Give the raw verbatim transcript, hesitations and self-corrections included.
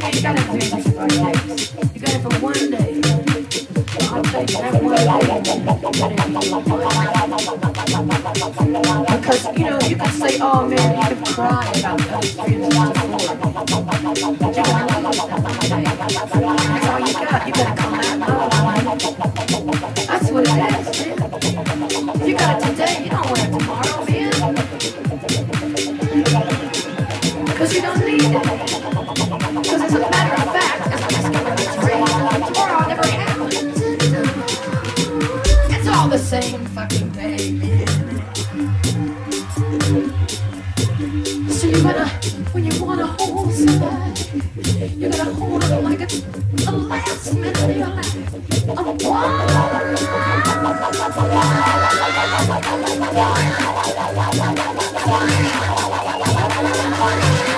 You gotta do this for days. You got it for one day. I'll take that one day. Because, you know, you can say, oh man, you can cry about those friends before. But you gotta leave that one day. That's all you got. You gotta come out love. That's what it is, man. If you got it today, you don't want it tomorrow, man. Because you don't need it. Because as a matter of fact, as I discovered this ring, tomorrow never happens. It's all the same fucking day, man. So you gotta, when you wanna hold somebody, you gotta hold it like it's the last minute of your life. A one.